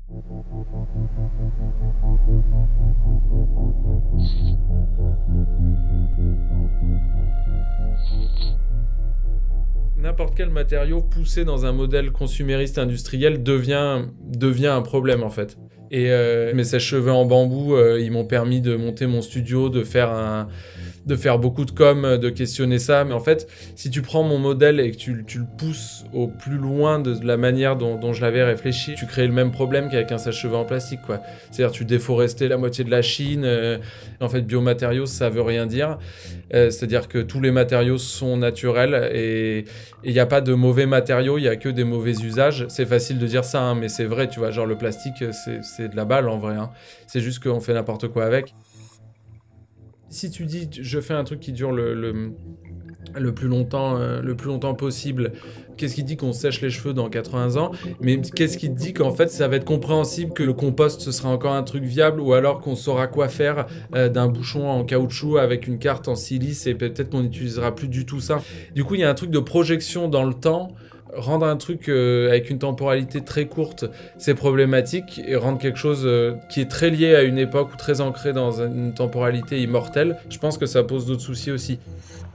N'importe quel matériau poussé dans un modèle consumériste industriel devient un problème en fait. Et mes sèche-cheveux en bambou, ils m'ont permis de monter mon studio, de faire beaucoup de com, de questionner ça. Mais en fait, si tu prends mon modèle et que tu le pousses au plus loin de la manière dont je l'avais réfléchi, tu crées le même problème qu'avec un sèche-cheveux en plastique, quoi. C'est-à-dire tu déforestais la moitié de la Chine. En fait, biomatériaux, ça veut rien dire. C'est-à-dire que tous les matériaux sont naturels et il n'y a pas de mauvais matériaux, il n'y a que des mauvais usages. C'est facile de dire ça, hein, mais c'est vrai, tu vois. Genre le plastique, c'est de la balle en vrai, hein. C'est juste qu'on fait n'importe quoi avec. Si tu dis je fais un truc qui dure le plus longtemps possible, qu'est-ce qui dit qu'on sèche les cheveux dans 80 ans? Mais qu'est-ce qui dit qu'en fait ça va être compréhensible que le compost ce sera encore un truc viable, ou alors qu'on saura quoi faire d'un bouchon en caoutchouc avec une carte en silice et peut-être qu'on n'utilisera plus du tout ça. Du coup il y a un truc de projection dans le temps. Rendre un truc avec une temporalité très courte, c'est problématique, et rendre quelque chose qui est très lié à une époque ou très ancré dans une temporalité immortelle, je pense que ça pose d'autres soucis aussi.